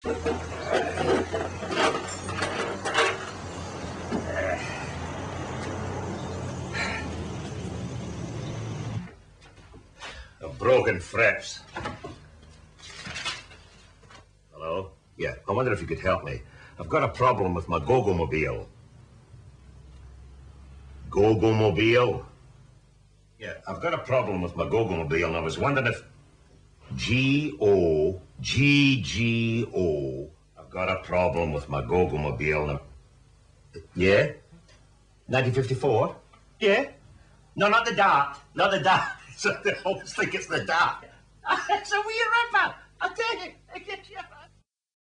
Broken fraps. Hello? Yeah, I wonder if you could help me. I've got a problem with my Gogomobile. Gogomobile? Yeah, I've got a problem with my Gogomobile, and I was wondering if... G-O-G-G-O. I've got a problem with my Gogomobile, and... Yeah? 1954? Yeah? No, not the Dart. Not the Dart. I always think it's the Dart. It's a wee ripper. I tell you, I get you.